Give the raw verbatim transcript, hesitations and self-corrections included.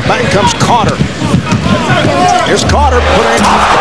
Back comes Carter. Here's Carter putting it off